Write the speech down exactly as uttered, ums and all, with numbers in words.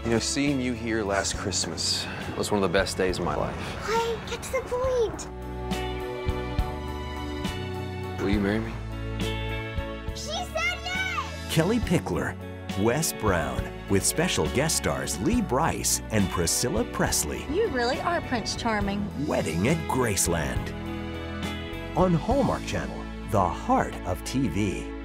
You know, seeing you here last Christmas was one of the best days of my life. Hey, get to the point. Will you marry me? She said yes! Kellie Pickler, Wes Brown, with special guest stars Lee Brice and Priscilla Presley. You really are Prince Charming. Wedding at Graceland. On Hallmark Channel, the heart of T V.